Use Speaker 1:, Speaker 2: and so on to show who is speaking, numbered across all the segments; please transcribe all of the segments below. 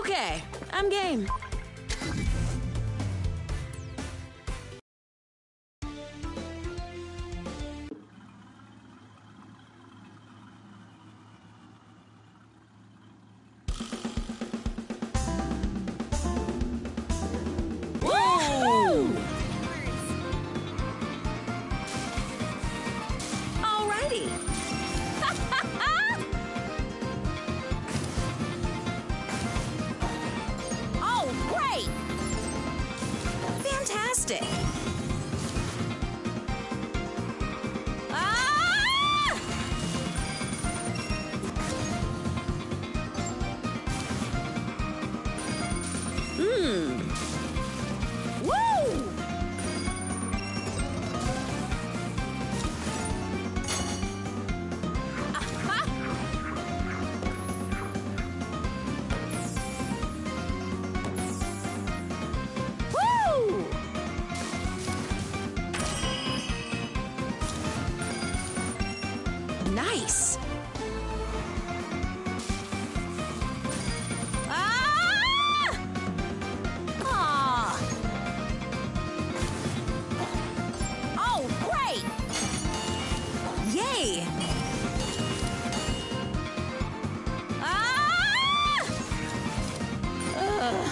Speaker 1: Okay, I'm game. Woo! Alrighty. Oh, great! Fantastic! Ah! Woo! Aha! Woo! Nice! Ah! Aw! Oh, great! Yay! Ah! Ugh.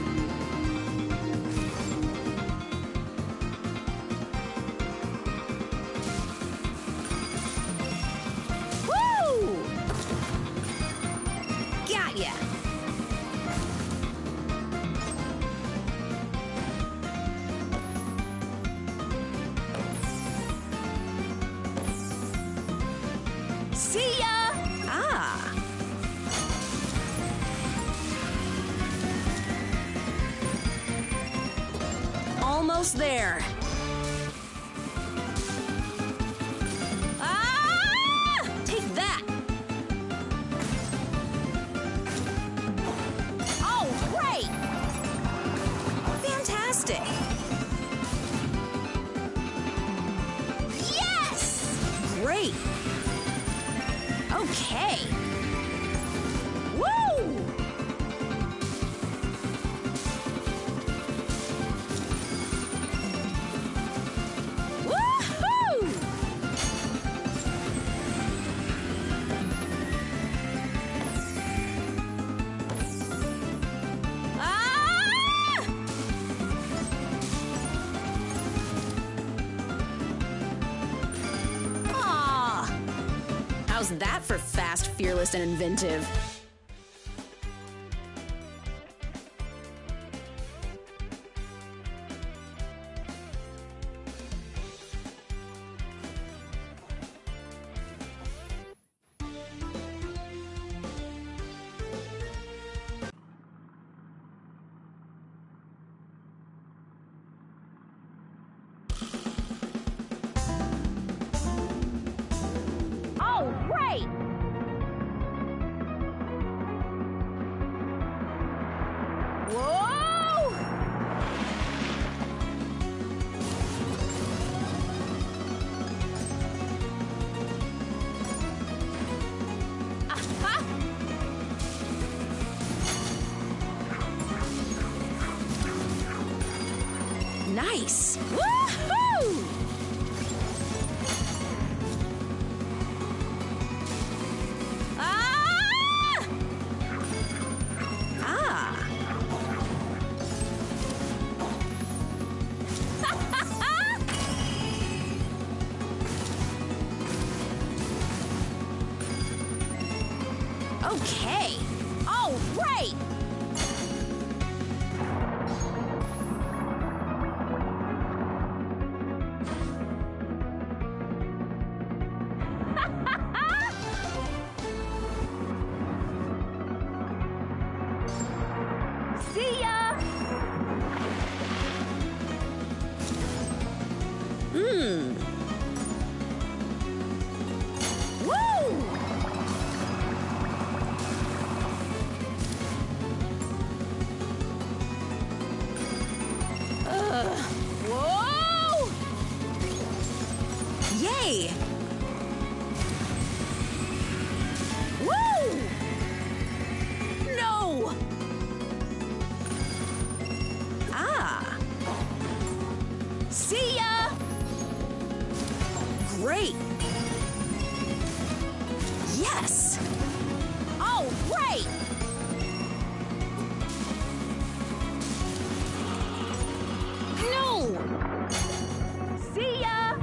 Speaker 1: Woo! Got ya! See ya! Ah! Almost there. Ah! Take that! Oh, great! Fantastic! Yes! Great! Okay! Woo! Woohoo! Ah! Aw! How's that for fast, fearless, and inventive? Oh, great! Whoa! Aha! Nice! Woohoo! Ah! Ah! Okay. Oh, great! See ya! Great! Yes! Oh, great! No! See ya!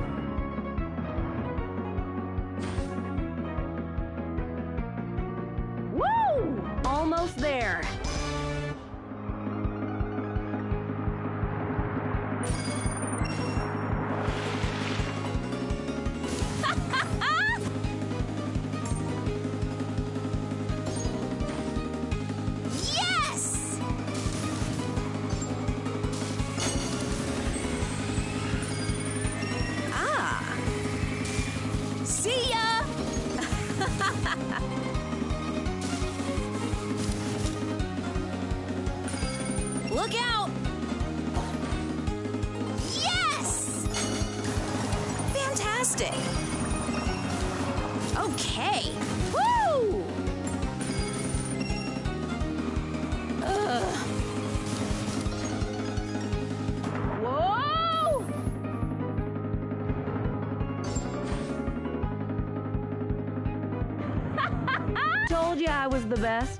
Speaker 1: Woo! Almost there. Yes! Ah. See ya! Look out! Yes! Fantastic! Okay. Woo! Ugh. Whoa! Told you I was the best.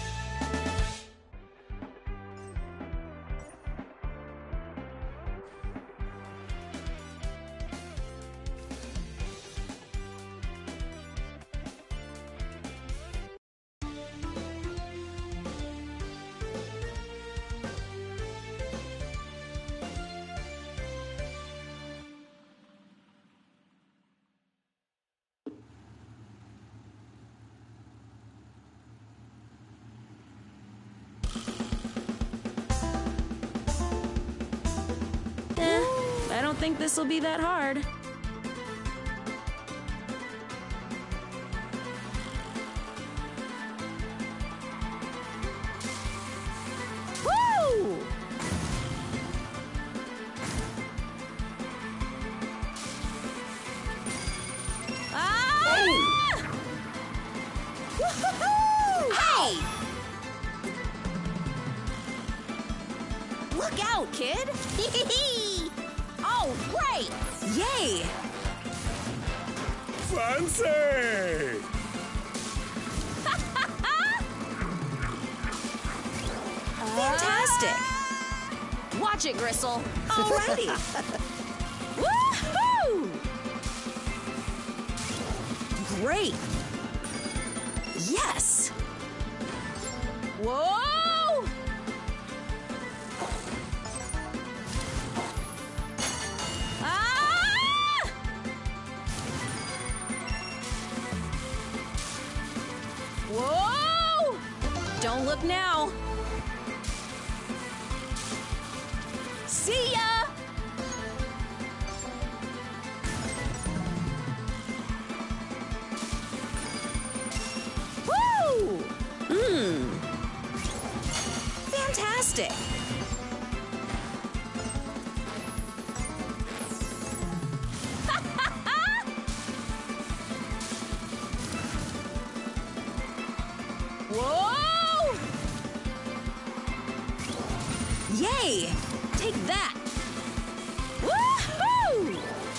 Speaker 1: I don't think this will be that hard. Woo! Ah! Woo-hoo-hoo! Hey! Look out, kid! Oh, great! Yay!
Speaker 2: Fancy!
Speaker 1: Fantastic! Watch it, Gristle. Alrighty. Woohoo! Great! Yes! Whoa! Ah! Whoa! Don't look now. See ya! Woo! Fantastic! Whoa! Yay! Take that! Woohoo!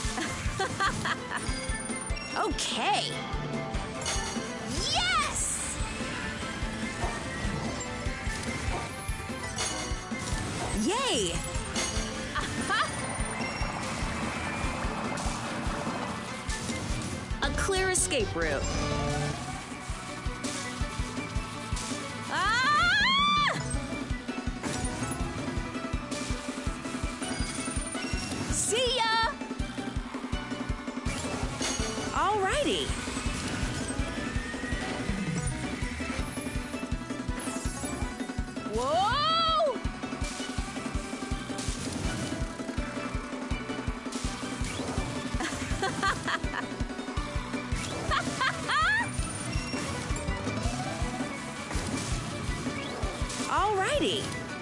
Speaker 1: Okay. Yes! Yay! Aha! A clear escape route. Ah! See ya! Alrighty. Whoa! Alrighty.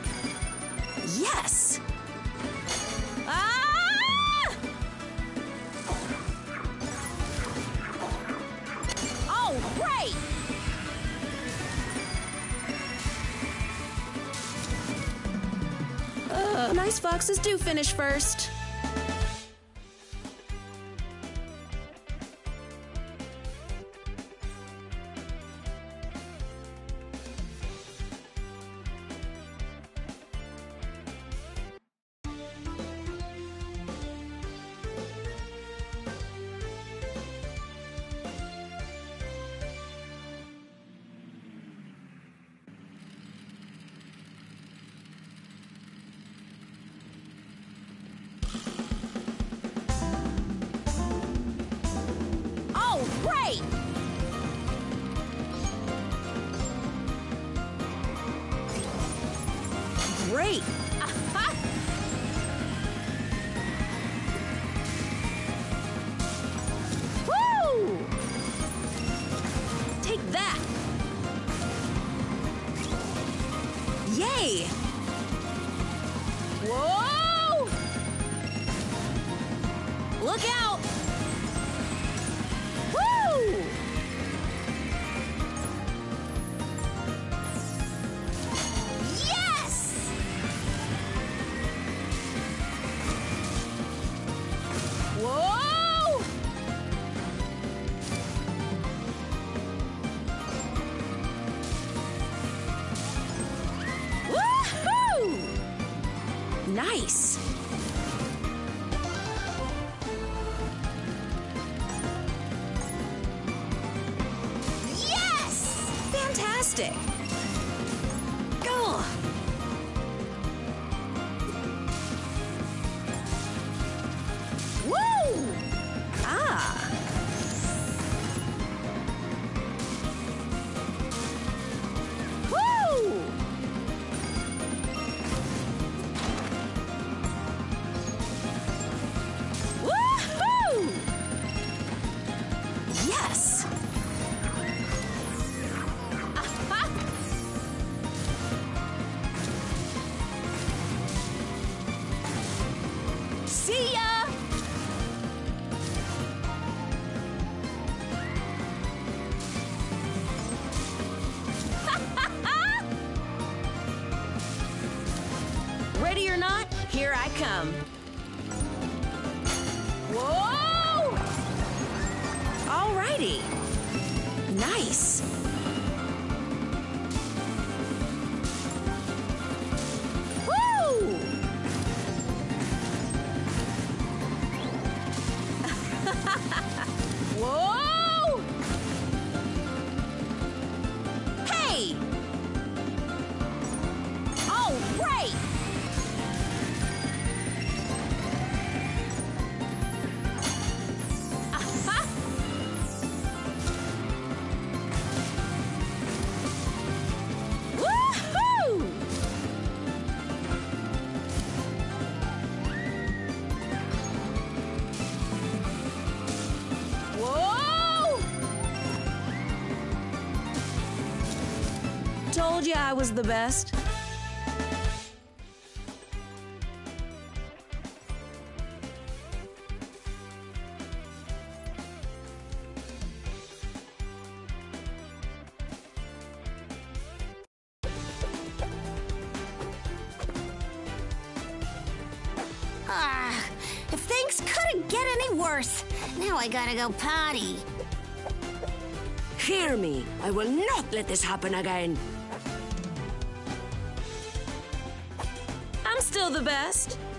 Speaker 1: Yes. Ah! Oh, great! Nice foxes do finish first. Right! Great! Aha! Woo! Take that! Yay! Whoa! Look out! Nice! Yes! Fantastic! Go! Woo! Ah! Woo! Yes! Aha! See ya! Ready or not, here I come. Whoa! Alrighty. Nice. Woo! Whoa! Hey! All right! Aha! Woohoo! Whoa! Told you I was the best.
Speaker 3: If things couldn't get any worse. Now I gotta go potty.
Speaker 4: Hear me. I will not let this happen again.
Speaker 1: I'm still the best.